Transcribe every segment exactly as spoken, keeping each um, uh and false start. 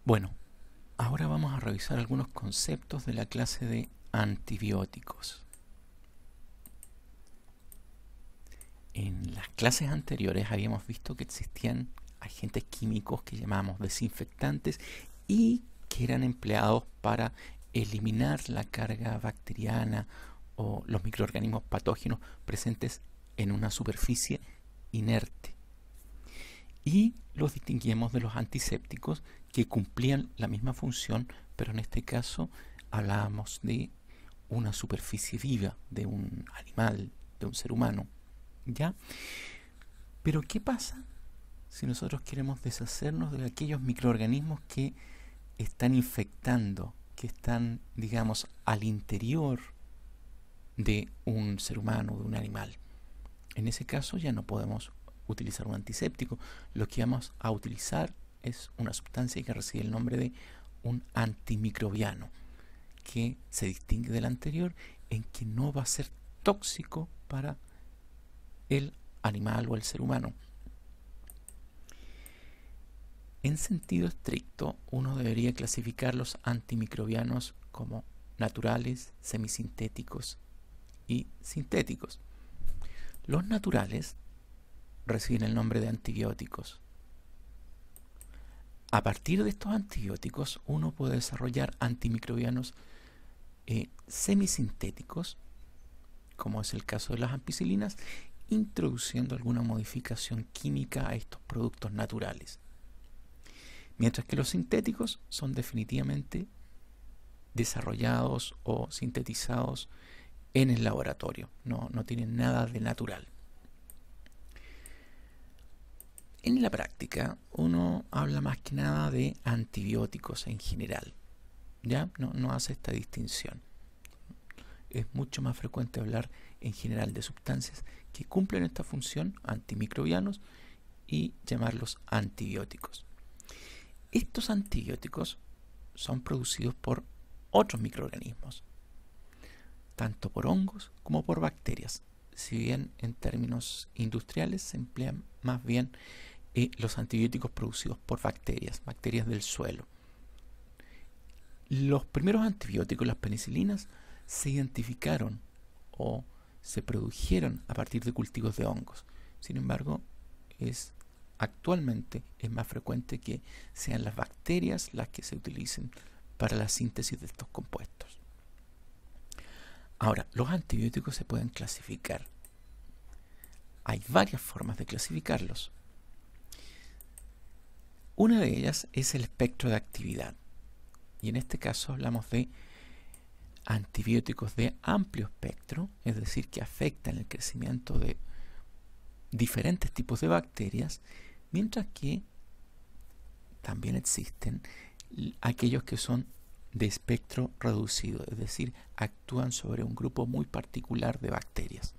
Bueno, ahora vamos a revisar algunos conceptos de la clase de antibióticos. En las clases anteriores habíamos visto que existían agentes químicos que llamamos desinfectantes y que eran empleados para eliminar la carga bacteriana o los microorganismos patógenos presentes en una superficie inerte. Y los distinguíamos de los antisépticos que cumplían la misma función, pero en este caso hablábamos de una superficie viva, de un animal, de un ser humano. ¿Ya? Pero ¿qué pasa si nosotros queremos deshacernos de aquellos microorganismos que están infectando, que están, digamos, al interior de un ser humano, de un animal? En ese caso ya no podemos utilizar un antiséptico. Lo que vamos a utilizar es una sustancia que recibe el nombre de un antimicrobiano, que se distingue del anterior en que no va a ser tóxico para el animal o el ser humano. En sentido estricto, uno debería clasificar los antimicrobianos como naturales, semisintéticos y sintéticos. Los naturales reciben el nombre de antibióticos. A partir de estos antibióticos, uno puede desarrollar antimicrobianos eh, semisintéticos, como es el caso de las ampicilinas, introduciendo alguna modificación química a estos productos naturales. Mientras que los sintéticos son definitivamente desarrollados o sintetizados en el laboratorio, no, no tienen nada de natural. En la práctica, uno habla más que nada de antibióticos en general, ¿ya? No, no hace esta distinción. Es mucho más frecuente hablar en general de sustancias que cumplen esta función, antimicrobianos, y llamarlos antibióticos. Estos antibióticos son producidos por otros microorganismos, tanto por hongos como por bacterias. Si bien en términos industriales se emplean más bien eh, los antibióticos producidos por bacterias, bacterias del suelo. Los primeros antibióticos, las penicilinas, se identificaron o se produjeron a partir de cultivos de hongos. Sin embargo, es actualmente es más frecuente que sean las bacterias las que se utilicen para la síntesis de estos compuestos. Ahora, los antibióticos se pueden clasificar. Hay varias formas de clasificarlos. Una de ellas es el espectro de actividad. Y en este caso hablamos de antibióticos de amplio espectro, es decir, que afectan el crecimiento de diferentes tipos de bacterias, mientras que también existen aquellos que son de espectro reducido, es decir, actúan sobre un grupo muy particular de bacterias.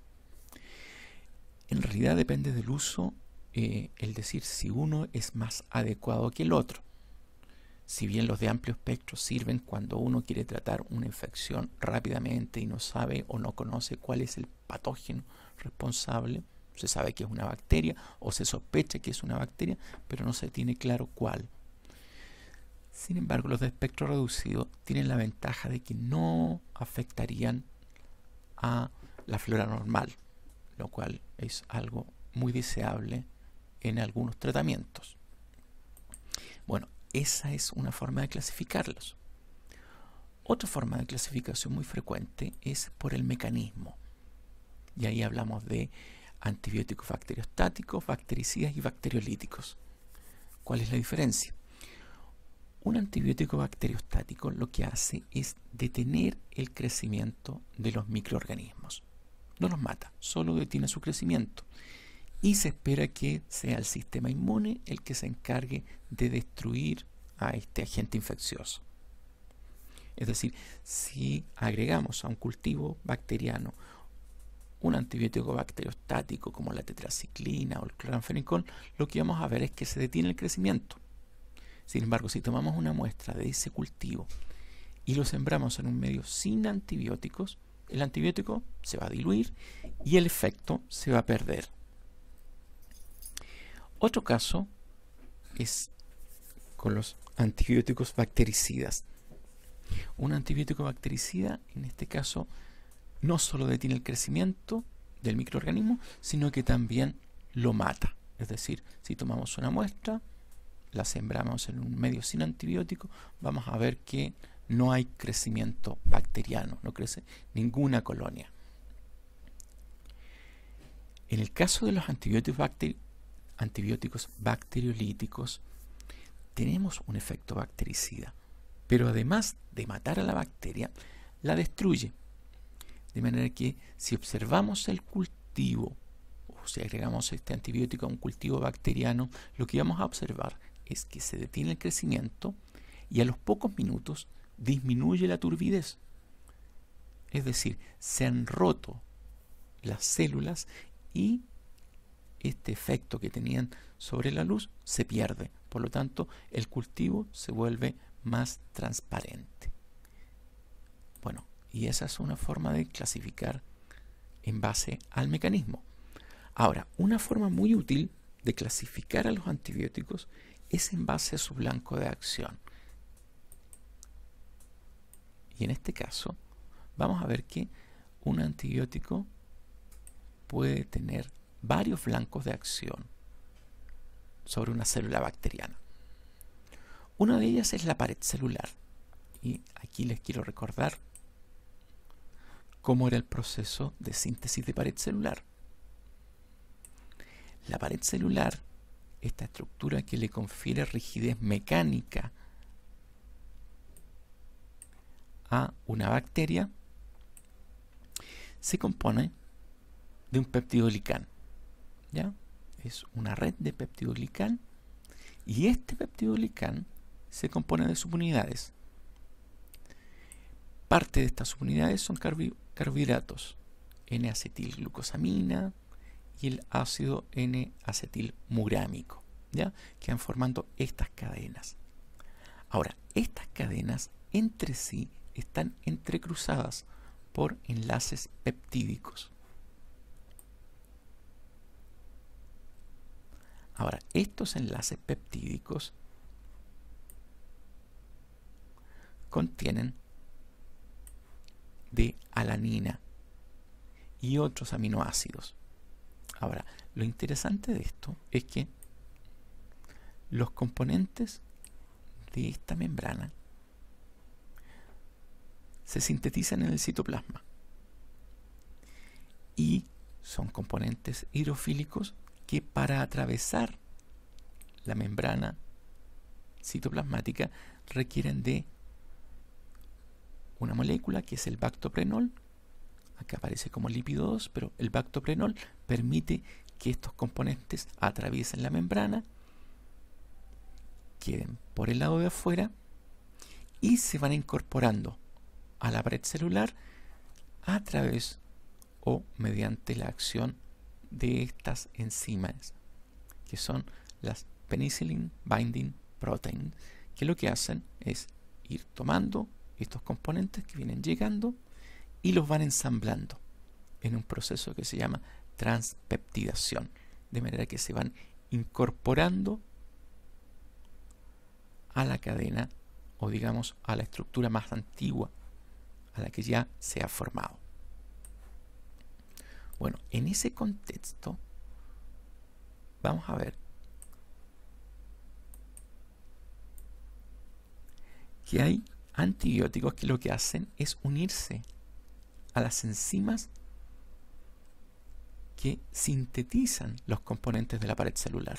En realidad depende del uso, eh, el decir si uno es más adecuado que el otro. Si bien los de amplio espectro sirven cuando uno quiere tratar una infección rápidamente y no sabe o no conoce cuál es el patógeno responsable, se sabe que es una bacteria o se sospecha que es una bacteria, pero no se tiene claro cuál. Sin embargo, los de espectro reducido tienen la ventaja de que no afectarían a la flora normal, lo cual es algo muy deseable en algunos tratamientos. Bueno, esa es una forma de clasificarlos. Otra forma de clasificación muy frecuente es por el mecanismo. Y ahí hablamos de antibióticos bacteriostáticos, bactericidas y bacteriolíticos. ¿Cuál es la diferencia? Un antibiótico bacteriostático lo que hace es detener el crecimiento de los microorganismos. No los mata, solo detiene su crecimiento. Y se espera que sea el sistema inmune el que se encargue de destruir a este agente infeccioso. Es decir, si agregamos a un cultivo bacteriano un antibiótico bacteriostático como la tetraciclina o el cloranfenicol, lo que vamos a ver es que se detiene el crecimiento. Sin embargo, si tomamos una muestra de ese cultivo y lo sembramos en un medio sin antibióticos, el antibiótico se va a diluir y el efecto se va a perder. Otro caso es con los antibióticos bactericidas. Un antibiótico bactericida, en este caso, no solo detiene el crecimiento del microorganismo, sino que también lo mata. Es decir, si tomamos una muestra, la sembramos en un medio sin antibiótico, vamos a ver que no hay crecimiento bacteriano, no crece ninguna colonia. En el caso de los antibióticos, bacteri antibióticos bacteriolíticos, tenemos un efecto bactericida, pero además de matar a la bacteria, la destruye. De manera que si observamos el cultivo, o si agregamos este antibiótico a un cultivo bacteriano, lo que vamos a observar es que se detiene el crecimiento y a los pocos minutos disminuye la turbidez. Es decir, se han roto las células y este efecto que tenían sobre la luz se pierde. Por lo tanto, el cultivo se vuelve más transparente. Bueno, y esa es una forma de clasificar en base al mecanismo. Ahora, una forma muy útil de clasificar a los antibióticos es en base a su blanco de acción. Y en este caso, vamos a ver que un antibiótico puede tener varios blancos de acción sobre una célula bacteriana. Una de ellas es la pared celular. Y aquí les quiero recordar cómo era el proceso de síntesis de pared celular. La pared celular, esta estructura que le confiere rigidez mecánica a una bacteria, se compone de un peptidoglicán. ¿Ya? Es una red de peptidoglicán y este peptidoglicán se compone de subunidades. Parte de estas subunidades son carbi carbohidratos, N acetilglucosamina y el ácido N acetilmurámico, ¿ya? Que van formando estas cadenas. Ahora, estas cadenas entre sí están entrecruzadas por enlaces peptídicos. Ahora, estos enlaces peptídicos contienen de alanina y otros aminoácidos. Ahora, lo interesante de esto es que los componentes de esta membrana se sintetizan en el citoplasma y son componentes hidrofílicos que para atravesar la membrana citoplasmática requieren de una molécula que es el bactoprenol. Acá aparece como lípido dos, pero el bactoprenol permite que estos componentes atraviesen la membrana, queden por el lado de afuera y se van incorporando a la pared celular a través o mediante la acción de estas enzimas, que son las penicillin binding protein, que lo que hacen es ir tomando estos componentes que vienen llegando y los van ensamblando en un proceso que se llama transpeptidación, de manera que se van incorporando a la cadena o digamos a la estructura más antigua a la que ya se ha formado. Bueno, en ese contexto vamos a ver que hay antibióticos que lo que hacen es unirse a las enzimas que sintetizan los componentes de la pared celular.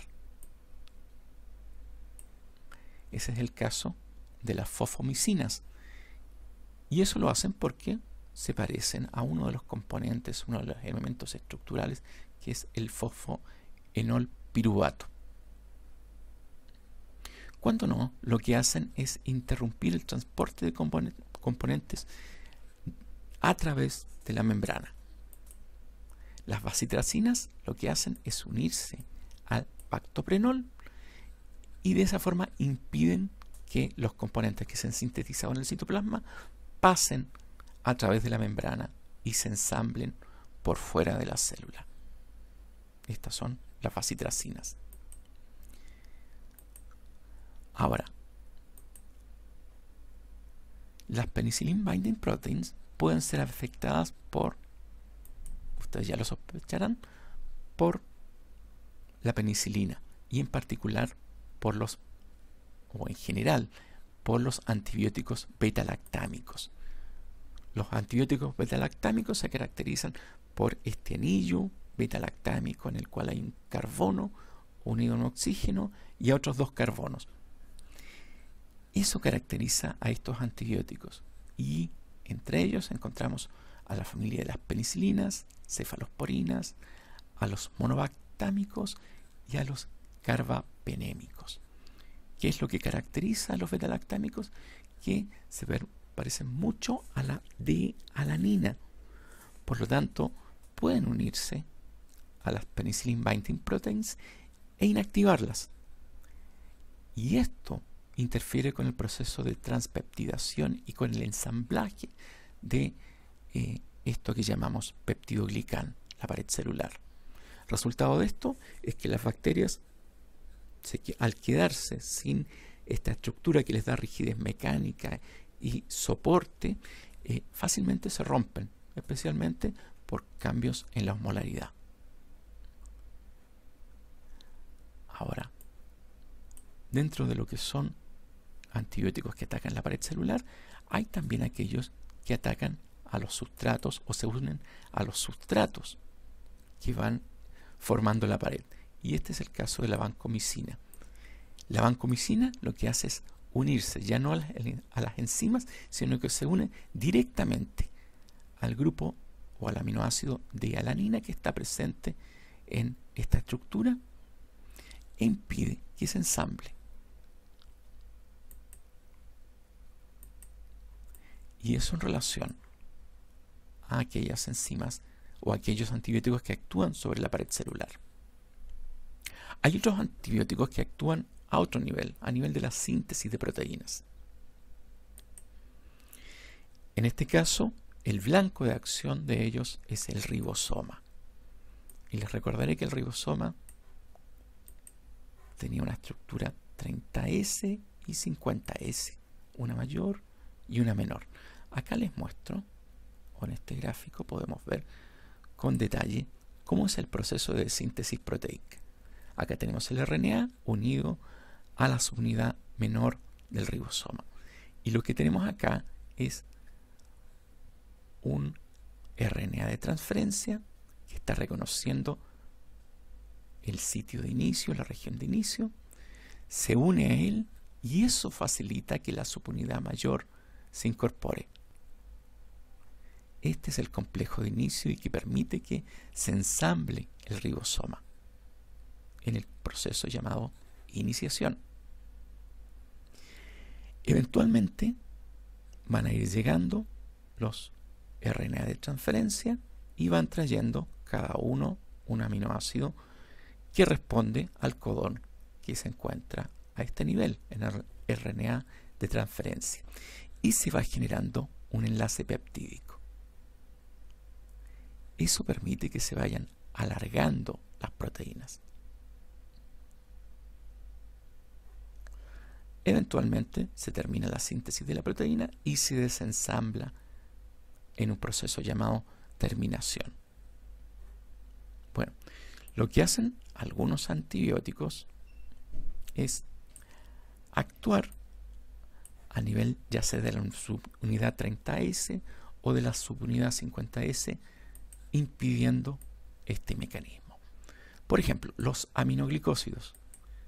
Ese es el caso de las fosfomicinas. Y eso lo hacen porque se parecen a uno de los componentes, uno de los elementos estructurales, que es el fosfoenol piruvato. Cuando no, lo que hacen es interrumpir el transporte de componentes a través de la membrana. Las bacitracinas lo que hacen es unirse al bactoprenol y de esa forma impiden que los componentes que se han sintetizado en el citoplasma pasen a través de la membrana y se ensamblen por fuera de la célula. Estas son las bacitracinas. Ahora, las penicillin binding proteins pueden ser afectadas por, ustedes ya lo sospecharán, por la penicilina y en particular por los, o en general, por los antibióticos beta-lactámicos. Los antibióticos beta-lactámicos se caracterizan por este anillo beta-lactámico en el cual hay un carbono unido a un oxígeno y a otros dos carbonos. Eso caracteriza a estos antibióticos y entre ellos encontramos a la familia de las penicilinas, cefalosporinas, a los monobactámicos y a los carbapenémicos. ¿Qué es lo que caracteriza a los beta-lactámicos? Que se parecen mucho a la D-alanina. Por lo tanto, pueden unirse a las penicillin binding proteins e inactivarlas. Y esto interfiere con el proceso de transpeptidación y con el ensamblaje de eh, esto que llamamos peptidoglicán, la pared celular. Resultado de esto es que las bacterias, se, al quedarse sin esta estructura que les da rigidez mecánica y soporte, eh, fácilmente se rompen, especialmente por cambios en la osmolaridad. Ahora, dentro de lo que son antibióticos que atacan la pared celular, hay también aquellos que atacan a los sustratos o se unen a los sustratos que van formando la pared. Y este es el caso de la vancomicina. La vancomicina lo que hace es unirse ya no a las, a las enzimas, sino que se une directamente al grupo o al aminoácido de alanina que está presente en esta estructura e impide que se ensamble. Y eso en relación a aquellas enzimas o aquellos antibióticos que actúan sobre la pared celular. Hay otros antibióticos que actúan a otro nivel, a nivel de la síntesis de proteínas. En este caso, el blanco de acción de ellos es el ribosoma. Y les recordaré que el ribosoma tenía una estructura treinta ese y cincuenta ese, una mayor y una menor. Acá les muestro, o en este gráfico podemos ver con detalle cómo es el proceso de síntesis proteica. Acá tenemos el R N A unido a la subunidad menor del ribosoma. Y lo que tenemos acá es un R N A de transferencia que está reconociendo el sitio de inicio, la región de inicio, se une a él y eso facilita que la subunidad mayor se incorpore. Este es el complejo de inicio y que permite que se ensamble el ribosoma en el proceso llamado iniciación. Eventualmente van a ir llegando los R N A de transferencia y van trayendo cada uno un aminoácido que responde al codón que se encuentra a este nivel en el R N A de transferencia y se va generando un enlace peptídico. Eso permite que se vayan alargando las proteínas. Eventualmente se termina la síntesis de la proteína y se desensambla en un proceso llamado terminación. Bueno, lo que hacen algunos antibióticos es actuar a nivel ya sea de la subunidad treinta ese o de la subunidad cincuenta ese, impidiendo este mecanismo. Por ejemplo, los aminoglicósidos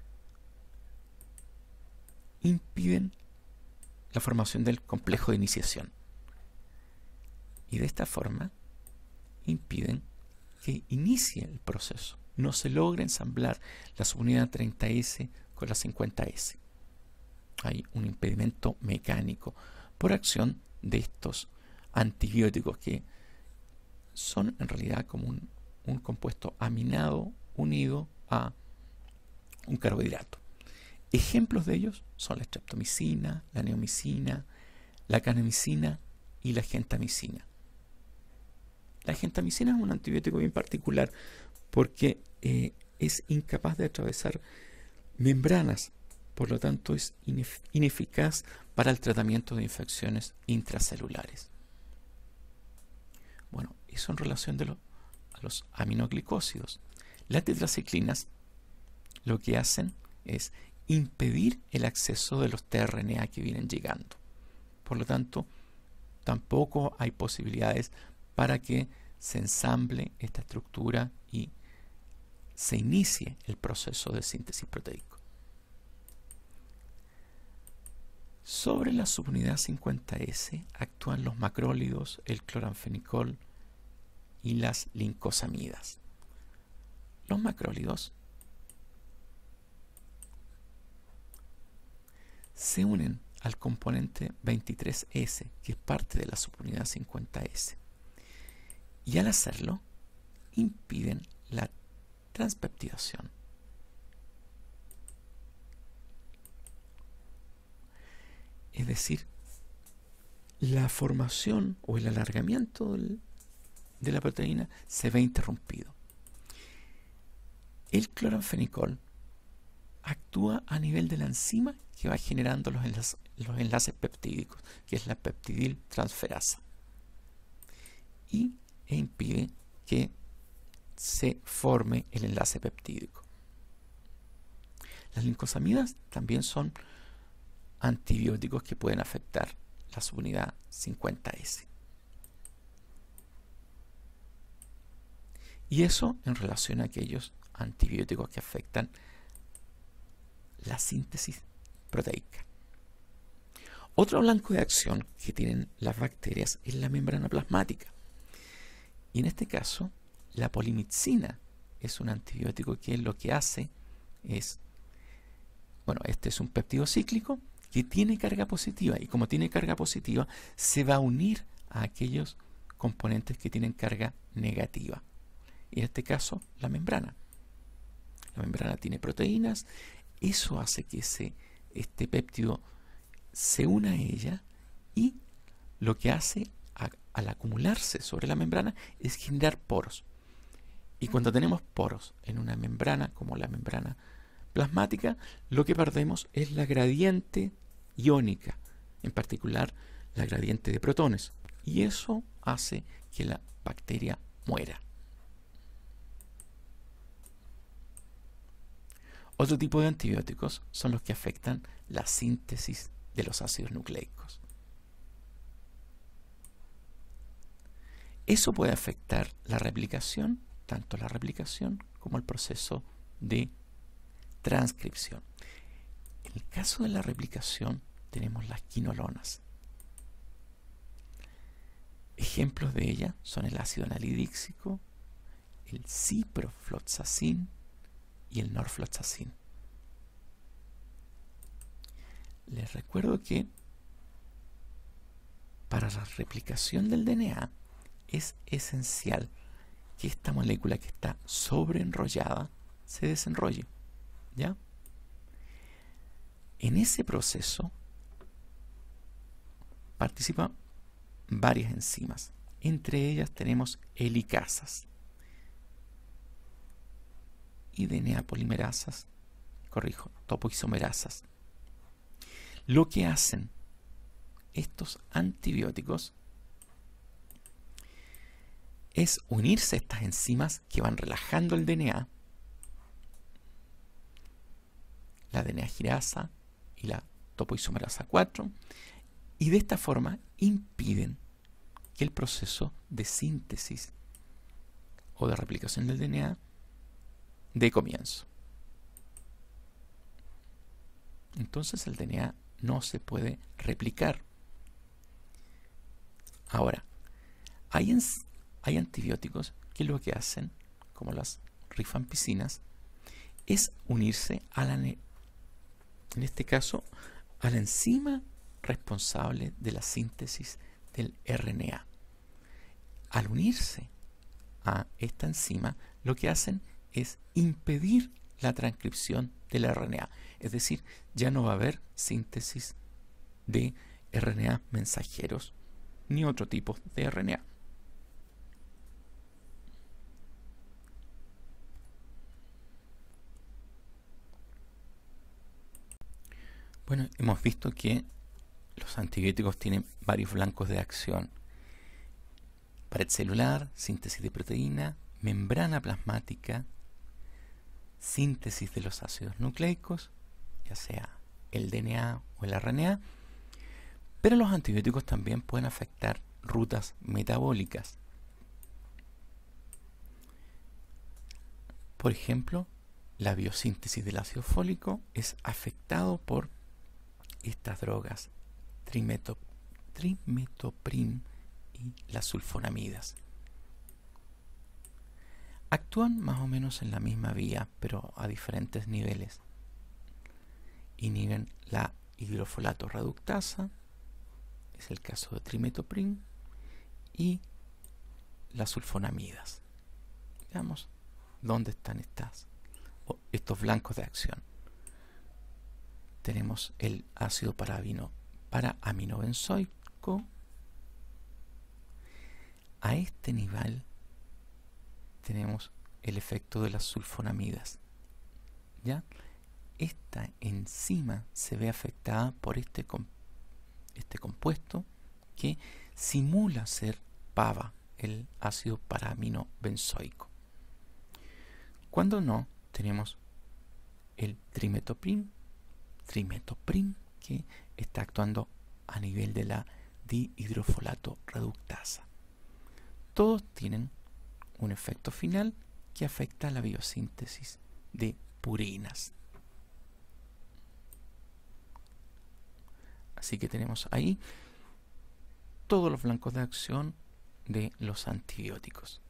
impiden la formación del complejo de iniciación y de esta forma impiden que inicie el proceso. No se logra ensamblar la subunidad treinta ese con la cincuenta ese. Hay un impedimento mecánico por acción de estos antibióticos que son en realidad como un, un compuesto aminado unido a un carbohidrato. Ejemplos de ellos son la streptomicina, la neomicina, la canemicina y la gentamicina. La gentamicina es un antibiótico bien particular porque eh, es incapaz de atravesar membranas Por lo tanto, es inef ineficaz para el tratamiento de infecciones intracelulares. Bueno, eso en relación de lo, a los aminoglicósidos. Las tetraciclinas lo que hacen es impedir el acceso de los T R N A que vienen llegando. Por lo tanto, tampoco hay posibilidades para que se ensamble esta estructura y se inicie el proceso de síntesis proteico. Sobre la subunidad cincuenta ese actúan los macrólidos, el cloranfenicol y las lincosamidas. Los macrólidos se unen al componente veintitrés ese, que es parte de la subunidad cincuenta ese, y al hacerlo impiden la transpeptidación. Es decir, la formación o el alargamiento del, de la proteína se ve interrumpido. El cloranfenicol actúa a nivel de la enzima que va generando los enlaces, los enlaces peptídicos, que es la peptidiltransferasa, y e impide que se forme el enlace peptídico. Las lincosamidas también son antibióticos que pueden afectar la subunidad cincuenta ese. Y eso en relación a aquellos antibióticos que afectan la síntesis proteica. Otro blanco de acción que tienen las bacterias es la membrana plasmática. Y en este caso, la polimixina es un antibiótico que lo que hace es, bueno, este es un péptido cíclico que tiene carga positiva, y como tiene carga positiva, se va a unir a aquellos componentes que tienen carga negativa. Y en este caso, la membrana. La membrana tiene proteínas, eso hace que ese, este péptido se una a ella, y lo que hace a, al acumularse sobre la membrana es generar poros. Y cuando tenemos poros en una membrana, como la membrana plasmática, lo que perdemos es la gradiente iónica, en particular la gradiente de protones, y eso hace que la bacteria muera. Otro tipo de antibióticos son los que afectan la síntesis de los ácidos nucleicos. Eso puede afectar la replicación, tanto la replicación como el proceso de transcripción. En el caso de la replicación tenemos las quinolonas. Ejemplos de ellas son el ácido anhidríxico, el ciprofloxacin y el norfloxacin. Les recuerdo que para la replicación del D N A es esencial que esta molécula que está sobreenrollada se desenrolle, ¿ya? En ese proceso participan varias enzimas. Entre ellas tenemos helicasas y D N A polimerasas, corrijo, topoisomerasas. Lo que hacen estos antibióticos es unirse a estas enzimas que van relajando el D N A, la D N A girasa y la topoisomerasa cuatro, y de esta forma impiden que el proceso de síntesis o de replicación del D N A dé comienzo. Entonces el D N A no se puede replicar. Ahora, hay, hay antibióticos que lo que hacen, como las rifampicinas, es unirse a la, en este caso, a la enzima responsable de la síntesis del R N A. Al unirse a esta enzima, lo que hacen es impedir la transcripción del R N A. Es decir, ya no va a haber síntesis de R N A mensajeros ni otro tipo de R N A. Bueno, hemos visto que los antibióticos tienen varios blancos de acción: pared celular, síntesis de proteína, membrana plasmática, síntesis de los ácidos nucleicos, ya sea el D N A o el R N A, pero los antibióticos también pueden afectar rutas metabólicas. Por ejemplo, la biosíntesis del ácido fólico es afectado por estas drogas trimeto, trimetoprim y las sulfonamidas. Actúan más o menos en la misma vía, pero a diferentes niveles. Inhiben la hidrofolato reductasa, es el caso de trimetoprim, y las sulfonamidas. Veamos dónde están estas, estos blancos de acción. Tenemos el ácido paraamino, paraaminobenzoico. A este nivel tenemos el efecto de las sulfonamidas. ¿Ya? Esta enzima se ve afectada por este, este compuesto que simula ser PABA, el ácido paraaminobenzoico. Cuando no, tenemos el trimetoprim, trimetoprim que está actuando a nivel de la dihidrofolato reductasa. Todos tienen un efecto final que afecta a la biosíntesis de purinas. Así que tenemos ahí todos los blancos de acción de los antibióticos.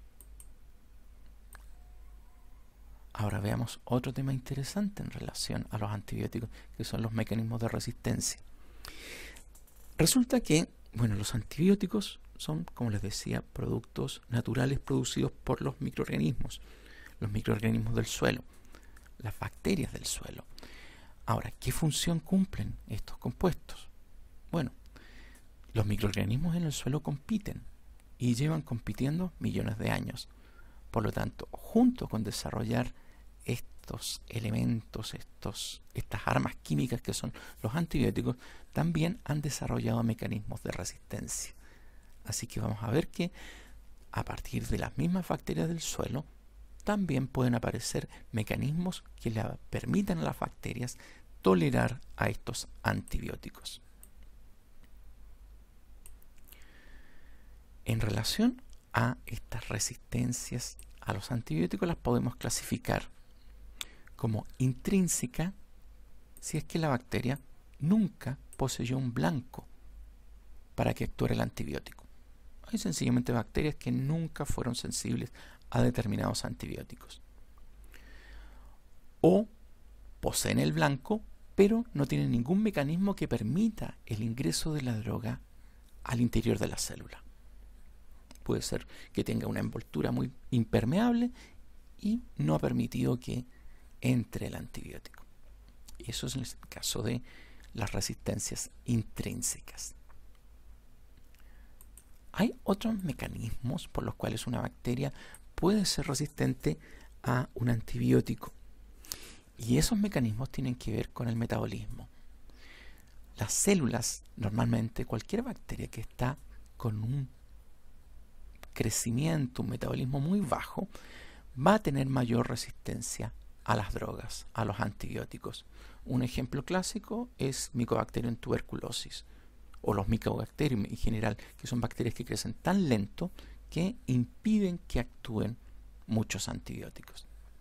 Ahora veamos otro tema interesante en relación a los antibióticos, que son los mecanismos de resistencia. Resulta que, bueno, los antibióticos son, como les decía, productos naturales producidos por los microorganismos, los microorganismos del suelo, las bacterias del suelo. Ahora, ¿qué función cumplen estos compuestos? Bueno, los microorganismos en el suelo compiten y llevan compitiendo millones de años. Por lo tanto, junto con desarrollar estos elementos, estos, estas armas químicas que son los antibióticos, también han desarrollado mecanismos de resistencia. Así que vamos a ver que a partir de las mismas bacterias del suelo también pueden aparecer mecanismos que le permitan a las bacterias tolerar a estos antibióticos. En relación a estas resistencias a los antibióticos, las podemos clasificar como intrínseca si es que la bacteria nunca poseyó un blanco para que actuara el antibiótico. Hay sencillamente bacterias que nunca fueron sensibles a determinados antibióticos. O poseen el blanco, pero no tienen ningún mecanismo que permita el ingreso de la droga al interior de la célula. Puede ser que tenga una envoltura muy impermeable y no ha permitido que entre el antibiótico. Eso es el caso de las resistencias intrínsecas. Hay otros mecanismos por los cuales una bacteria puede ser resistente a un antibiótico. Y esos mecanismos tienen que ver con el metabolismo. Las células, normalmente cualquier bacteria que está con un crecimiento, un metabolismo muy bajo, va a tener mayor resistencia a las drogas, a los antibióticos. Un ejemplo clásico es Mycobacterium tuberculosis, o los Mycobacterium en general, que son bacterias que crecen tan lento que impiden que actúen muchos antibióticos.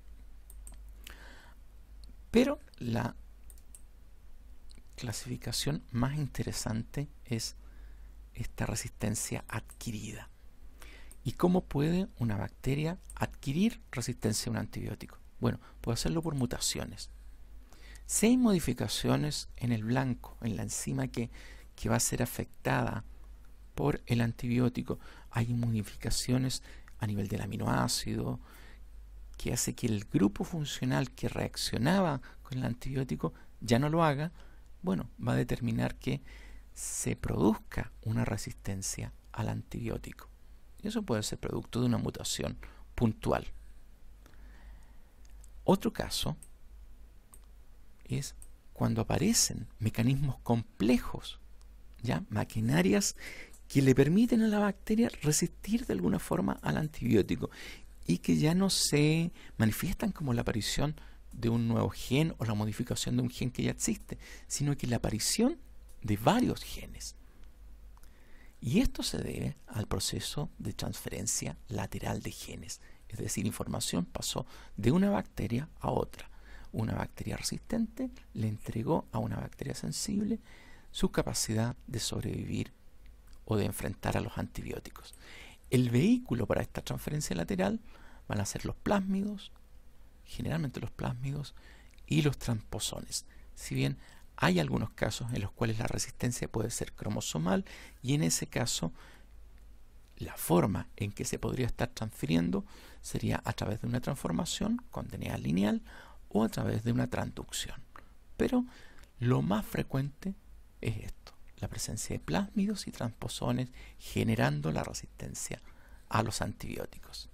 Pero la clasificación más interesante es esta resistencia adquirida. ¿Y cómo puede una bacteria adquirir resistencia a un antibiótico? Bueno, puede hacerlo por mutaciones. Si hay modificaciones en el blanco, en la enzima que, que va a ser afectada por el antibiótico, hay modificaciones a nivel del aminoácido que hace que el grupo funcional que reaccionaba con el antibiótico ya no lo haga, bueno, va a determinar que se produzca una resistencia al antibiótico. Y eso puede ser producto de una mutación puntual. Otro caso es cuando aparecen mecanismos complejos, ya maquinarias que le permiten a la bacteria resistir de alguna forma al antibiótico y que ya no se manifiestan como la aparición de un nuevo gen o la modificación de un gen que ya existe, sino que la aparición de varios genes. Y esto se debe al proceso de transferencia lateral de genes, es decir, información pasó de una bacteria a otra. Una bacteria resistente le entregó a una bacteria sensible su capacidad de sobrevivir o de enfrentar a los antibióticos. El vehículo para esta transferencia lateral van a ser los plásmidos, generalmente los plásmidos, y los transposones. Si bien hay algunos casos en los cuales la resistencia puede ser cromosomal, y en ese caso la forma en que se podría estar transfiriendo sería a través de una transformación con D N A lineal o a través de una transducción. Pero lo más frecuente es esto, la presencia de plásmidos y transposones generando la resistencia a los antibióticos.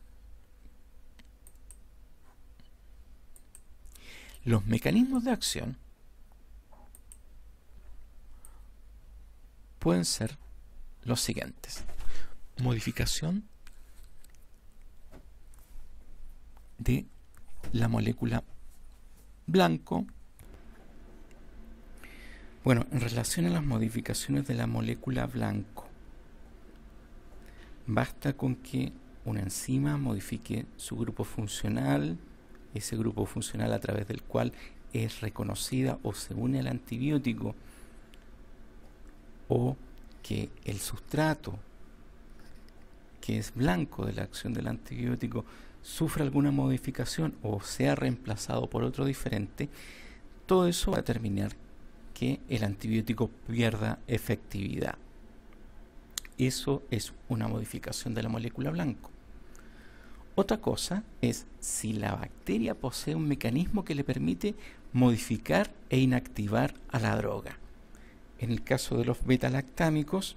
Los mecanismos de acción pueden ser los siguientes: modificación de la molécula blanco. Bueno, en relación a las modificaciones de la molécula blanco, basta con que una enzima modifique su grupo funcional, ese grupo funcional a través del cual es reconocida o se une al antibiótico, o que el sustrato que es blanco de la acción del antibiótico sufra alguna modificación o sea reemplazado por otro diferente. Todo eso va a determinar que el antibiótico pierda efectividad. Eso es una modificación de la molécula blanco. Otra cosa es si la bacteria posee un mecanismo que le permite modificar e inactivar a la droga. En el caso de los beta-lactámicos,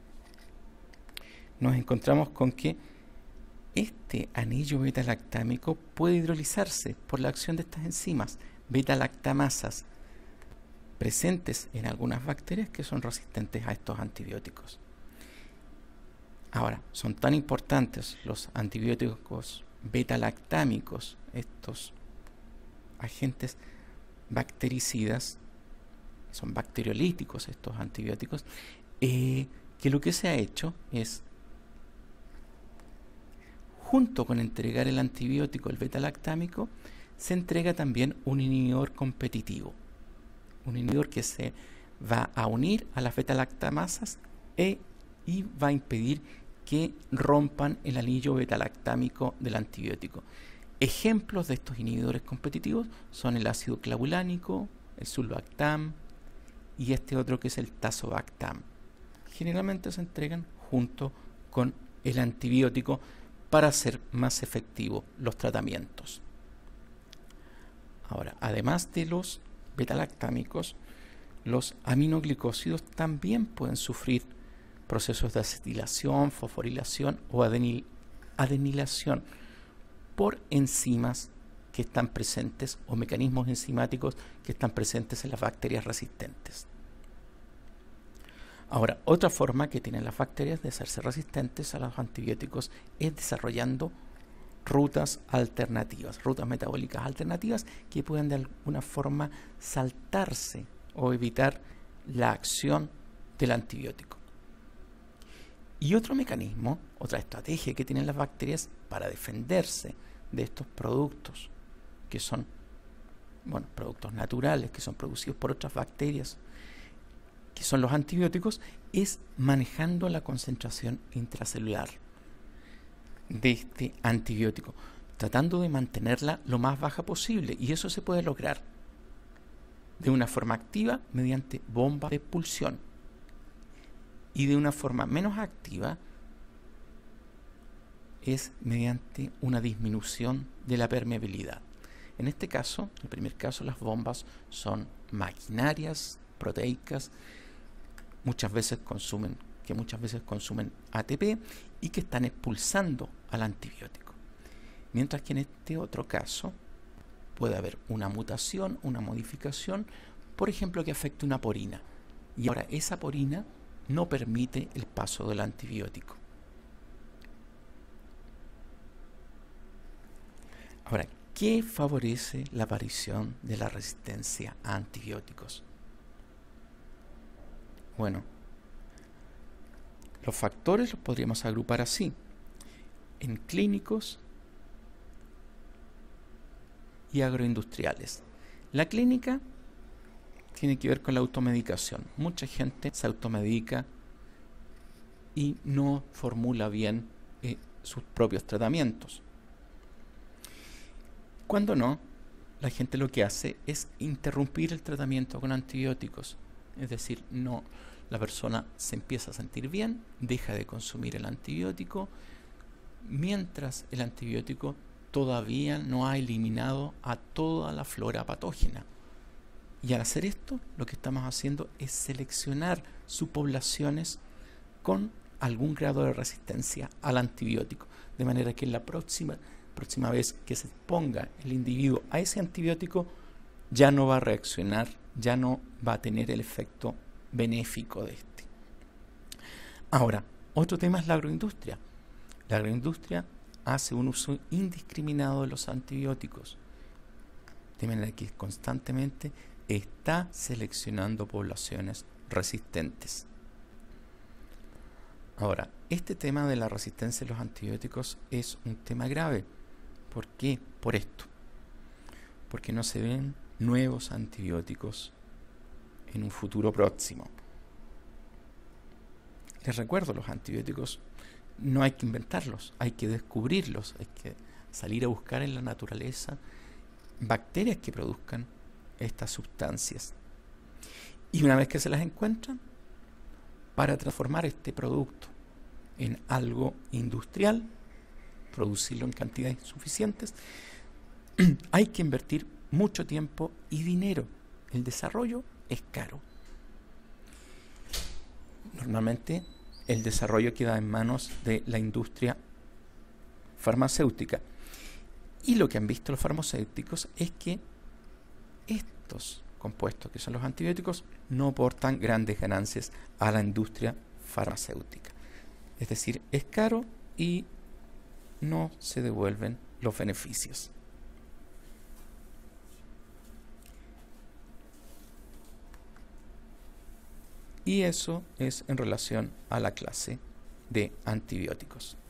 nos encontramos con que este anillo beta-lactámico puede hidrolizarse por la acción de estas enzimas beta-lactamasas presentes en algunas bacterias que son resistentes a estos antibióticos. Ahora, son tan importantes los antibióticos beta-lactámicos, estos agentes bactericidas, son bacteriolíticos estos antibióticos, eh, que lo que se ha hecho es, junto con entregar el antibiótico, el beta-lactámico, se entrega también un inhibidor competitivo, un inhibidor que se va a unir a las beta-lactamasas e, y va a impedir que rompan el anillo beta-lactámico del antibiótico. Ejemplos de estos inhibidores competitivos son el ácido clavulánico, el sulbactam y este otro que es el tazobactam. Generalmente se entregan junto con el antibiótico para hacer más efectivos los tratamientos. Ahora, además de los beta-lactámicos, los aminoglicósidos también pueden sufrir procesos de acetilación, fosforilación o adenil adenilación por enzimas que están presentes o mecanismos enzimáticos que están presentes en las bacterias resistentes. Ahora, otra forma que tienen las bacterias de hacerse resistentes a los antibióticos es desarrollando rutas alternativas, rutas metabólicas alternativas que puedan de alguna forma saltarse o evitar la acción del antibiótico. Y otro mecanismo, otra estrategia que tienen las bacterias para defenderse de estos productos, que son, bueno, productos naturales, que son producidos por otras bacterias, que son los antibióticos, es manejando la concentración intracelular de este antibiótico, tratando de mantenerla lo más baja posible, y eso se puede lograr de una forma activa mediante bombas de expulsión y de una forma menos activa es mediante una disminución de la permeabilidad. En este caso, en el primer caso, las bombas son maquinarias, proteicas, muchas veces consumen, que muchas veces consumen A T P y que están expulsando al antibiótico. Mientras que en este otro caso puede haber una mutación, una modificación por ejemplo, que afecte una porina. Y ahora esa porina no permite el paso del antibiótico. Ahora, ¿qué favorece la aparición de la resistencia a antibióticos? Bueno, los factores los podríamos agrupar así: en clínicos y agroindustriales. La clínica tiene que ver con la automedicación. Mucha gente se automedica y no formula bien eh, sus propios tratamientos. Cuando no, la gente lo que hace es interrumpir el tratamiento con antibióticos. Es decir, no, la persona se empieza a sentir bien, deja de consumir el antibiótico, mientras el antibiótico todavía no ha eliminado a toda la flora patógena. Y al hacer esto, lo que estamos haciendo es seleccionar subpoblaciones con algún grado de resistencia al antibiótico, de manera que en la próxima, próxima vez que se exponga el individuo a ese antibiótico, ya no va a reaccionar, ya no va a tener el efecto benéfico de este. Ahora, otro tema es la agroindustria. La agroindustria hace un uso indiscriminado de los antibióticos, de manera que constantemente está seleccionando poblaciones resistentes. Ahora, este tema de la resistencia a los antibióticos es un tema grave. ¿Por qué? Por esto. Porque no se ven nuevos antibióticos en un futuro próximo. Les recuerdo, los antibióticos no hay que inventarlos, hay que descubrirlos, hay que salir a buscar en la naturaleza bacterias que produzcan estas sustancias. Y una vez que se las encuentran, para transformar este producto en algo industrial, producirlo en cantidades suficientes, hay que invertir mucho tiempo y dinero. El desarrollo es caro. Normalmente el desarrollo queda en manos de la industria farmacéutica. Y lo que han visto los farmacéuticos es que estos compuestos, que son los antibióticos, no aportan grandes ganancias a la industria farmacéutica. Es decir, es caro y no se devuelven los beneficios. Y eso es en relación a la clase de antibióticos.